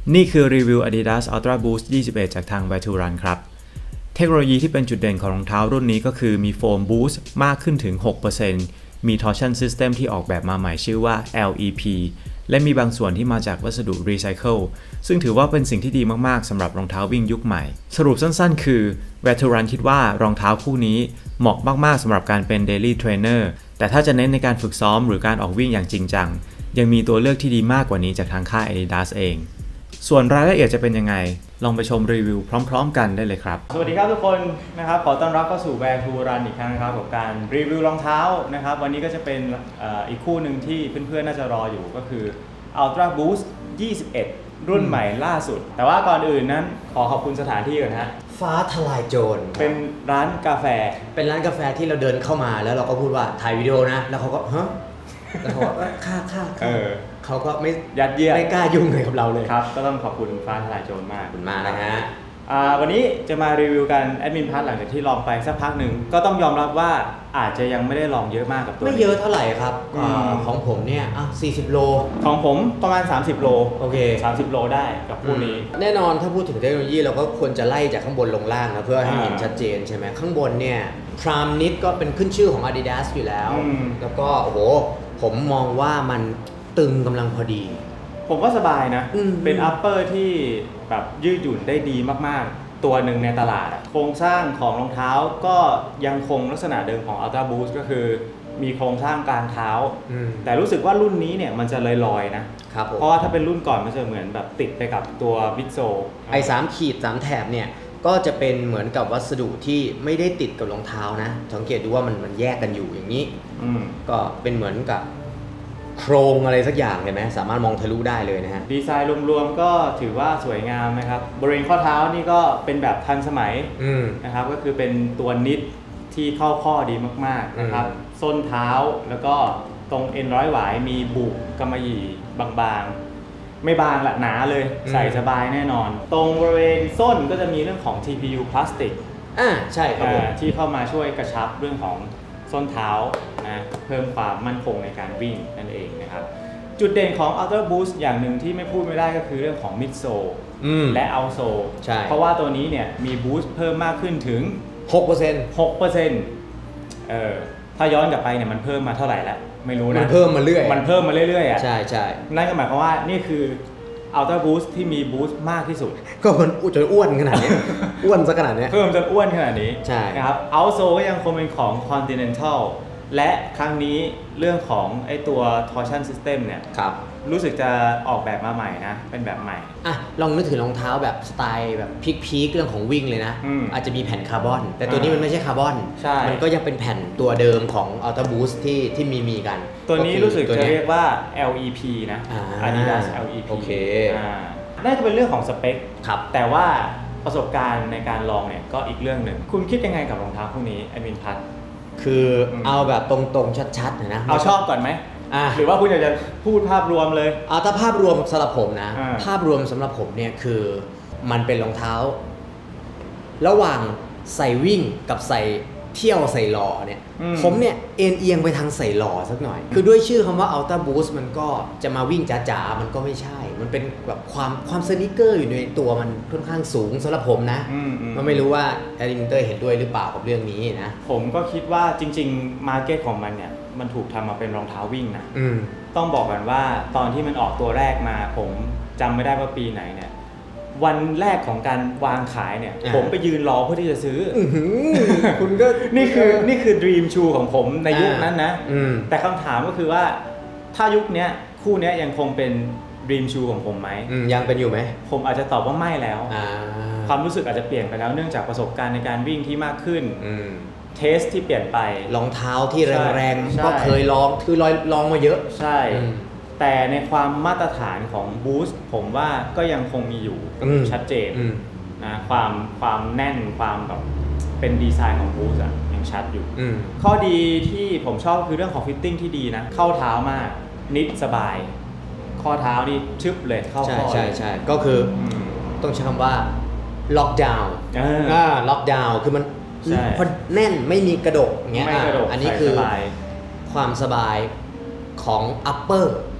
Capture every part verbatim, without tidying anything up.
นี่คือรีวิว Adidas Ultra Boost ยี่สิบเอ็ดจากทาง Where to Run ครับเทคโนโลยีที่เป็นจุดเด่นของรองเท้ารุ่นนี้ก็คือมีโฟม Boost มากขึ้นถึง หกเปอร์เซ็นต์ มี Torsion System ที่ออกแบบมาใหม่ชื่อว่า แอล อี พี และมีบางส่วนที่มาจากวัสดุรีไซเคิลซึ่งถือว่าเป็นสิ่งที่ดีมากๆสำหรับรองเท้าวิ่งยุคใหม่สรุปสั้นๆคือ Where to Run คิดว่ารองเท้าคู่นี้เหมาะมากๆสำหรับการเป็น Daily Trainer แต่ถ้าจะเน้นในการฝึกซ้อมหรือการออกวิ่งอย่างจริงจังยังมีตัวเลือกที่ดีมากกว่านี้จากทางค่าย Adidas เองส่วนรายละเอียดจะเป็นยังไงลองไปชมรีวิวพร้อมๆกันได้เลยครับสวัสดีครับทุกคนนะครับขอต้อนรับเข้าสู่ Where to Run อีกครั้งนะครับกับการรีวิวรองเท้านะครับวันนี้ก็จะเป็นอีกคู่หนึ่งที่เพื่อนๆน่าจะรออยู่ก็คือ Ultra Boost ยี่สิบเอ็ดรุ่นใหม่ล่าสุดแต่ว่าก่อนอื่นนั้นขอขอบคุณสถานที่ก่อนนะฟ้าทลายโจรเป็นร้านกาแฟเป็นร้านกาแฟที่เราเดินเข้ามาแล้วเราก็พูดว่าถ่ายวิดีโอนะแล้วเขาก็ฮะแล้วเขาก็ค่าค่าเขาก็ไม่ยัดเยียดไม่กล้ายุ่งเลยกับเราเลยครับก็ต้องขอบคุณฟ้าทลายโจรมากขอบคุณมากนะฮะวันนี้จะมารีวิวกันแอดมินพัทหลังจากที่ลองไปสักพักหนึ่งก็ต้องยอมรับว่าอาจจะยังไม่ได้ลองเยอะมากกับตัวไม่เยอะเท่าไหร่ครับของผมเนี่ยอ่ะสี่สิบโลของผมประมาณสามสิบโลโอเคสามสิบโลได้กับคู่นี้แน่นอนถ้าพูดถึงเทคโนโลยีเราก็ควรจะไล่จากข้างบนลงล่างนะเพื่อให้เห็นชัดเจนใช่ไหมข้างบนเนี่ยพรามนิดก็เป็นขึ้นชื่อของ Adidas อยู่แล้วแล้วก็โอ้โหผมมองว่ามันตึงกำลังพอดีผมว่าสบายนะเป็นอัปเปอร์ที่แบบยืดหยุ่นได้ดีมากๆตัวหนึ่งในตลาดโครงสร้างของรองเท้าก็ยังคงลักษณะเดิมของ Ultra Boost ก็คือมีโครงสร้างกลางเท้าแต่รู้สึกว่ารุ่นนี้เนี่ยมันจะลอยๆนะเพราะว่าถ้าเป็นรุ่นก่อนมันจะเหมือนแบบติดไปกับตัวมิดโซไอ้สามขีดสามแถบเนี่ยก็จะเป็นเหมือนกับวัสดุที่ไม่ได้ติดกับรองเท้านะสังเกตดูว่ามันมันแยกกันอยู่อย่างนี้ก็เป็นเหมือนกับโครงอะไรสักอย่างเห็นไหมสามารถมองทะลุได้เลยนะฮะดีไซน์รวมๆก็ถือว่าสวยงามนะครับบริเวณข้อเท้านี่ก็เป็นแบบทันสมัยนะครับก็คือเป็นตัวนิดที่เข้าข้อดีมากๆนะครับส้นเท้าแล้วก็ตรงเอ็นร้อยหวายมีบุกกำมะหยี่บางๆไม่บางละหนาเลยใส่สบายแน่นอนตรงบริเวณส้นก็จะมีเรื่องของ ที พี ยู พลาสติกอ่าใช่ครับที่เข้ามาช่วยกระชับเรื่องของส้นเท้านะเพิ่มความมั่นคงในการวิ่งนั่นเองนะครับจุดเด่นของ Ultra Boost อย่างหนึ่งที่ไม่พูดไม่ได้ก็คือเรื่องของ Mid Sole และ Out Sole เพราะว่าตัวนี้เนี่ยมี Boost เพิ่มมากขึ้นถึงหกเปอร์เซ็นต์หกเปอร์เซ็นต์ เออถ้าย้อนกลับไปเนี่ยมันเพิ่มมาเท่าไหร่แล้วไม่รู้นะมันเพิ่มมาเรื่อยมันเพิ่มมาเรื่อยๆอ่ะใช่ใช่นั่นก็หมายความว่านี่คือ Ultra Boost ที่มี Boost มากที่สุดก็มันจนอ้วนขนาดนี้ อ้วนซะขนาดนี้เพิ่มจนอ้วนขนาดนี้ใช่นะครับ Out Sole ก็ยังคงเป็นของ Continentalและครั้งนี้เรื่องของไอตัว torsion system เนี่ยครับรู้สึกจะออกแบบมาใหม่นะเป็นแบบใหม่อ่ะลองนึกถึงรองเท้าแบบสไตล์แบบพีคๆเรื่องของวิ่งเลยนะออาจจะมีแผ่นคาร์บอนแต่ตัวนี้มันไม่ใช่คาร์บอนมันก็ยังเป็นแผ่นตัวเดิมของ Ultra Boost ที่ที่มีมีกันตัวนี้รู้สึกจะเรียกว่า แอล อี พี นะ Adidas แอล อี พีโอเคน่าจะเป็นเรื่องของสเปคครับแต่ว่าประสบการณ์ในการลองเนี่ยก็อีกเรื่องหนึ่งคุณคิดยังไงกับรองเท้าพวกนี้แอดมินพัทคือเอาแบบตรงๆชัดๆนะเอาชอบก่อนไหมหรือว่าคุณอยากจะพูดภาพรวมเลยเอาถ้าภาพรวมสำหรับผมนะภาพรวมสำหรับผมเนี่ยคือมันเป็นรองเท้าระหว่างใส่วิ่งกับใส่เที่ยวใส่หล่อเนี่ยผมเนี่ยเอ็นเอียงไปทางใส่หล่อสักหน่อยคือด้วยชื่อคำว่า Ultra Boost มันก็จะมาวิ่งจ๋าๆมันก็ไม่ใช่มันเป็นแบบความความสนิเกอร์อยู่ในตัวมันค่อนข้างสูงสำหรับผมนะมันไม่รู้ว่าแอดมินเตอร์เห็นด้วยหรือเปล่ากับเรื่องนี้นะผมก็คิดว่าจริงๆมาร์เก็ตของมันเนี่ยมันถูกทำมาเป็นรองเท้าวิ่งนะต้องบอกกันว่าตอนที่มันออกตัวแรกมาผมจำไม่ได้ว่าปีไหนเนี่ยวันแรกของการวางขายเนี่ยผมไปยืนรอเพื่อที่จะซื้อคุณก็นี่คือนี่คือ Dream Shoe ของผมในยุคนั้นนะแต่คำถามก็คือว่าถ้ายุคนี้คู่นี้ยังคงเป็น Dream Shoe ของผมไหมยังเป็นอยู่ไหมผมอาจจะตอบว่าไม่แล้วความรู้สึกอาจจะเปลี่ยนไปแล้วเนื่องจากประสบการณ์ในการวิ่งที่มากขึ้นเทสที่เปลี่ยนไปรองเท้าที่แรงๆก็เคยลองคือลองมาเยอะใช่แต่ในความมาตรฐานของ Boost ผมว่าก็ยังคงมีอยู่ชัดเจนนะความความแน่นความแบบเป็นดีไซน์ของ Boost อ่ะยังชัดอยู่ข้อดีที่ผมชอบคือเรื่องของฟิตติ้งที่ดีนะเข้าเท้ามากนิดสบายข้อเท้านี่ชึบเลยเข้าข้อใช่ใช่ก็คือต้องใช้คำว่าล็อกดาวน์อ่าล็อกดาวน์คือมันพอแน่นไม่มีกระดกเงี้ยอันนี้คือความสบายของ upper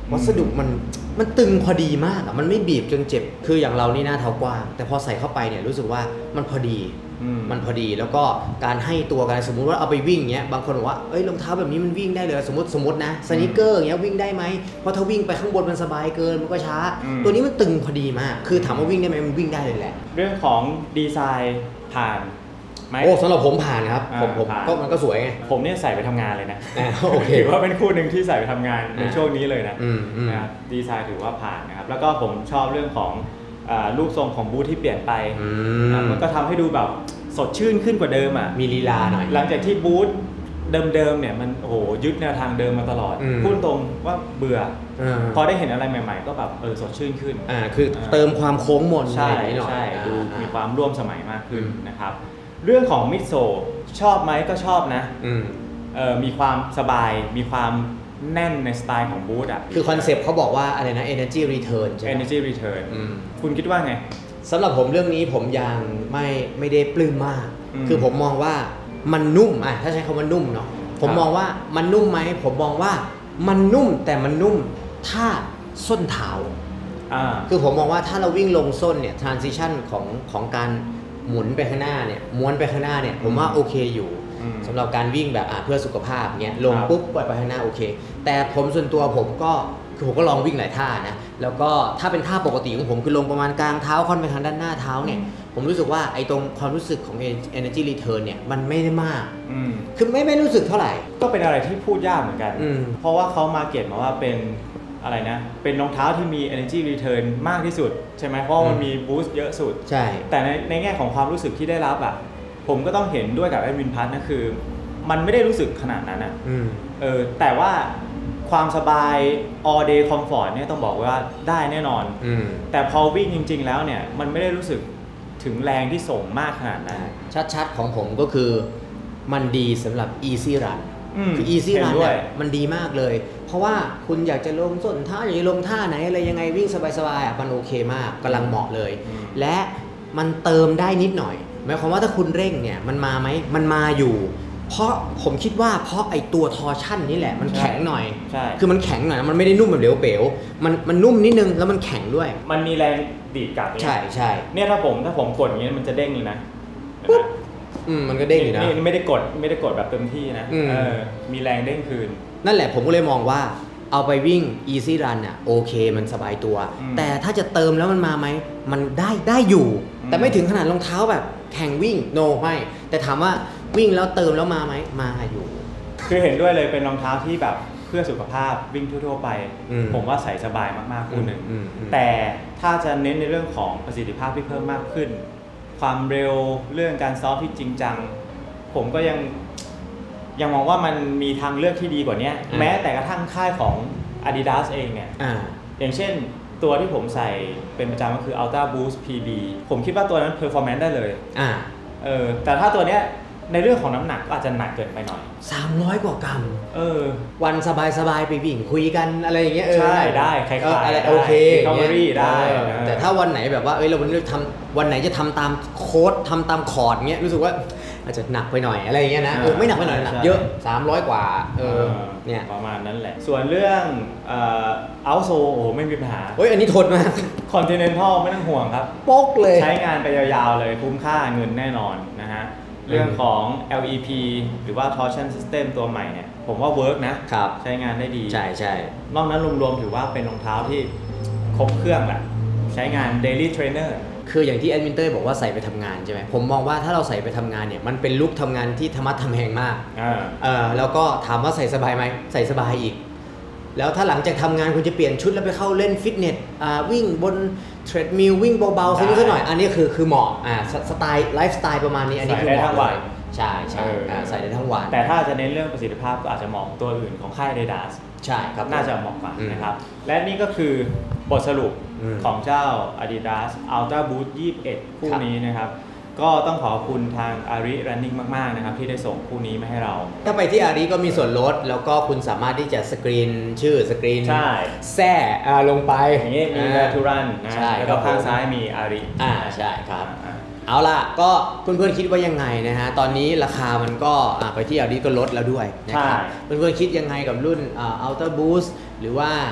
วัสดุมันมันตึงพอดีมากอ่ะมันไม่บีบจนเจ็บคืออย่างเรานี่หน้าเท้ากว้างแต่พอใส่เข้าไปเนี่ยรู้สึกว่ามันพอดีมันพอดีแล้วก็การให้ตัวกันสมมุติว่าเอาไปวิ่งเงี้ยบางคนบอกว่าเอ้ยรองเท้าแบบนี้มันวิ่งได้เลยสมมติสมมตินะสนิเกอร์อย่างเงี้ยวิ่งได้ไหมเพราะถ้าวิ่งไปข้างบนมันสบายเกินมันก็ช้าตัวนี้มันตึงพอดีมากคือถามว่าวิ่งได้ไหมมันวิ่งได้เลยแหละเรื่องของดีไซน์ผ่านโอ้สำหรับผมผ่านครับผมผมก็มันก็สวยไงผมเนี่ยใส่ไปทำงานเลยนะโอเคถือว่าเป็นคู่หนึ่งที่ใส่ไปทำงานในช่วงนี้เลยนะนะครับดีไซน์ถือว่าผ่านนะครับแล้วก็ผมชอบเรื่องของรูปทรงของบูทที่เปลี่ยนไปมันก็ทำให้ดูแบบสดชื่นขึ้นกว่าเดิมอ่ะมีลีลาหน่อยหลังจากที่บูทเดิมๆเนี่ยมันโอ้โหยึดแนวทางเดิมมาตลอดพูดตรงว่าเบื่อพอได้เห็นอะไรใหม่ๆก็แบบเออสดชื่นขึ้นอ่าคือเติมความโค้งมนใช่ใช่ดูมีความร่วมสมัยมากขึ้นนะครับเรื่องของมิดโซชอบไหมก็ชอบนะเออมีความสบายมีความแน่นในสไตล์ของบูทอ่ะคือคอนเซปต์เขาบอกว่าอะไรนะ energy return ใช่ไหม energy return คุณคิดว่าไงสำหรับผมเรื่องนี้ผมยังไม่ไม่ได้ปลื้มมากคือผมมองว่ามันนุ่มอ่ะถ้าใช้คำว่านุ่มเนาะผมมองว่ามันนุ่มไหมผมมองว่ามันนุ่มแต่มันนุ่มถ้าส้นเท้าคือผมมองว่าถ้าเราวิ่งลงส้นเนี่ย transition ของของการหมุนไปข้างหน้าเนี่ยม้วนไปข้างหน้าเนี่ยผมว่าโอเคอยู่สำหรับการวิ่งแบบเพื่อสุขภาพเงี้ยลงปุ๊บปล่อยไปข้างหน้าโอเคแต่ผมส่วนตัวผมก็คือผมก็ลองวิ่งหลายท่านะแล้วก็ถ้าเป็นท่าปกติของผมคือลงประมาณกลางเท้าค่อนไปทางด้านหน้าเท้าเนี่ยผมรู้สึกว่าไอ้ตรงความรู้สึกของ energy return เนี่ยมันไม่ได้มากคือไม่ไม่รู้สึกเท่าไหร่ก็เป็นอะไรที่พูดยากเหมือนกันเพราะว่าเขามาเก็ตมาว่าเป็นอะไรนะเป็นรองเท้าที่มี energy return มากที่สุดใช่ไหมเพราะมันมี boost เยอะสุดใช่แต่ในในแง่ของความรู้สึกที่ได้รับอ่ะผมก็ต้องเห็นด้วยกับแอดวินพัทนะคือมันไม่ได้รู้สึกขนาดนั้นอ่ะเออแต่ว่าความสบาย all day comfort เนี่ยต้องบอกว่าได้แน่นอนแต่พอวิ่งจริงๆแล้วเนี่ยมันไม่ได้รู้สึกถึงแรงที่ส่งมากขนาดนั้นชัดๆของผมก็คือมันดีสำหรับ easy run คือ easy run เนี่ยมันดีมากเลยเพราะว่าคุณอยากจะลงส้นเท้าอยากจะลงท่าไหนอะไรยังไงวิ่งสบายๆอ่ะมันโอเคมากกำลังเหมาะเลยและมันเติมได้นิดหน่อยหมายความว่าถ้าคุณเร่งเนี่ยมันมาไหมมันมาอยู่เพราะผมคิดว่าเพราะไอตัวทอร์ชั่นนี่แหละมันแข็งหน่อยคือมันแข็งหน่อยมันไม่ได้นุ่มแบบเหลวเป๋วมันมันนุ่มนิดนึงแล้วมันแข็งด้วยมันมีแรงดีดกลับใช่ใช่เนี่ยถ้าผมถ้าผมกดอย่างนี้มันจะเด้งเลยนะอืมมันก็เด้งอยู่นะนี่ไม่ได้กดไม่ได้กดแบบเต็มที่นะเออมีแรงเด้งคืนนั่นแหละผมก็เลยมองว่าเอาไปวิ่ง easy run อ่ะโอเคมันสบายตัวแต่ถ้าจะเติมแล้วมันมาไหมมันได้ได้อยู่แต่ไม่ถึงขนาดรองเท้าแบบแข่งวิ่ง no ไม่แต่ถามว่าวิ่งแล้วเติมแล้วมาไหมมาอยู่คือเห็นด้วยเลยเป็นรองเท้าที่แบบเพื่อสุขภาพวิ่งทั่วๆไปผมว่าใส่สบายมากๆคู่หนึ่งแต่ถ้าจะเน้นในเรื่องของประสิทธิภาพที่เพิ่มมากขึ้นความเร็วเรื่องการซ้อมที่จริงจังผมก็ยังยังมองว่ามันมีทางเลือกที่ดีกว่านี้แม้แต่กระทั่งค่ายของ Adidas เองเนี่ย อ, อย่างเช่นตัวที่ผมใส่เป็นประจำก็คือ Ultra Boost พี บี ผมคิดว่าตัวนั้น performance ได้เลยอ่าเออแต่ถ้าตัวเนี้ยในเรื่องของน้ำหนักก็อาจจะหนักเกินไปหน่อยสามร้อยกว่ากรัมเออวันสบายๆไปวิ่งคุยกันอะไรอย่างเงี้ยเออใช่ได้ใครๆอะไรโอเค recovery ได้แต่ถ้าวันไหนแบบว่าเอ้ยเราวันนี้ทำวันไหนจะทำตามโค้ดทำตามคอร์ดเงี้ยรู้สึกว่าอาจจะหนักไปหน่อยอะไรอย่างเงี้ยนะเออไม่หนักไปหน่อยหนักเยอะสามร้อยกว่าเออเนี่ยประมาณนั้นแหละส่วนเรื่องเอ่อ outsole โอ้โหไม่มีปัญหาโอ้ยอันนี้ทนมาก Continental ไม่ต้องห่วงครับโป๊กเลยใช้งานไปยาวๆเลยคุ้มค่าเงินแน่นอนนะฮะเรื่องของ แอล อี พี หรือว่า torsion system ตัวใหม่เนี่ยผมว่าเวิร์กนะครับใช้งานได้ดีใช่ใช่นอกนั้นรวมๆถือว่าเป็นรองเท้าที่ครบเครื่องแหละใช้งาน daily trainer คืออย่างที่แอดมินเตอร์บอกว่าใส่ไปทำงานใช่ไหมผมมองว่าถ้าเราใส่ไปทำงานเนี่ยมันเป็นลุคทำงานที่ธรรมะทำแหงมากเออแล้วก็ถามว่าใส่สบายไหมใส่สบายอีกแล้วถ้าหลังจากทำงานคุณจะเปลี่ยนชุดแล้วไปเข้าเล่นฟิตเนสอ่าวิ่งบนเทรดมิลวิ่งเบาๆสักนิดหน่อยอันนี้คือคือเหมาะอ่าสไตล์ไลฟ์สไตล์ประมาณนี้อันนี้คือเหมาะเลยใช่ใช่ใส่ได้ทั้งวันแต่ถ้าจะเน้นเรื่องประสิทธิภาพก็อาจจะเหมาะตัวอื่นของค่าย Adidas ใช่ครับน่าจะเหมาะกว่านะครับและนี่ก็คือบทสรุปของเจ้า Adidas Ultra Boost ยี่สิบเอ็ดคู่นี้นะครับก็ต้องขอบคุณทาง Ari Running มากๆนะครับที่ได้ส่งคู่นี้มาให้เราถ้าไปที่ Ari ก็มีส่วนลดแล้วก็คุณสามารถที่จะสกรีนชื่อสกรีนแซ่ลงไปอย่างนี้มี Where to Run นะแล้วก็ข้างซ้ายมี Ari อ่าใช่ครับเอาล่ะก็เพื่อนๆคิดว่ายังไงนะฮะตอนนี้ราคามันก็ไปที่ Ari ก็ลดแล้วด้วยนะครับเพื่อนๆคิดยังไงกับรุ่น Ultra Boost หรือว่า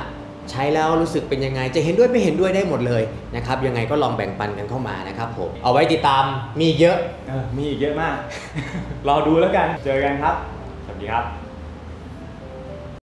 ใช้แล้วรู้สึกเป็นยังไงจะเห็นด้วยไม่เห็นด้วยได้หมดเลยนะครับยังไงก็ลองแบ่งปันกันเข้ามานะครับผมเอาไว้ติดตามมีเยอะเออมีอีกเยอะมาก รอดูแล้วกันเจอกันครับสวัสดีครับ